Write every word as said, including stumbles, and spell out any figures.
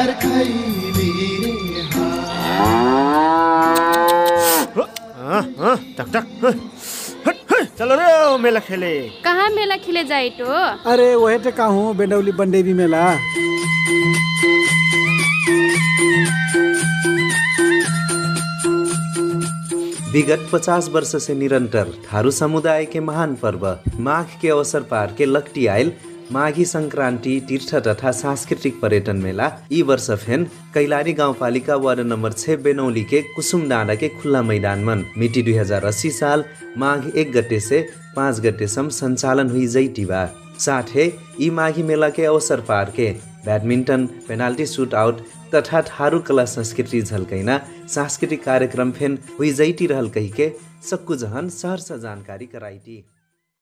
प्यार खैली रे हाँ टक टक चलो रे मेला खेले। कहाँ मेला खेले जाए तो? अरे वही तो कहूँ बेंडौली बंडेवी मेला। विगत पचास वर्ष से निरंतर थारू समुदाय के महान पर्व माघ के अवसर पार के लकटी आयल माघी संक्रांति तीर्थ तथा सांस्कृतिक पर्यटन मेला ई वर्ष फेन कैलाली गाउँपालिका वार्ड नंबर छह बेनौली के कुसुम डाँडा के खुला मैदान मन मिति दुई हजार अस्सी साल माघ एक गते से पाँच गते सम संचालन हुई जैती बा। साथै ई माघी मेला के अवसर पार के बैडमिंटन पेनाल्टी शूट आउट तथा थारू कला संस्कृति झलकैना सांस्कृतिक कार्यक्रम फेन हुई जैती रहल कही के सक्कु जहन सहर से जानकारी कराईती।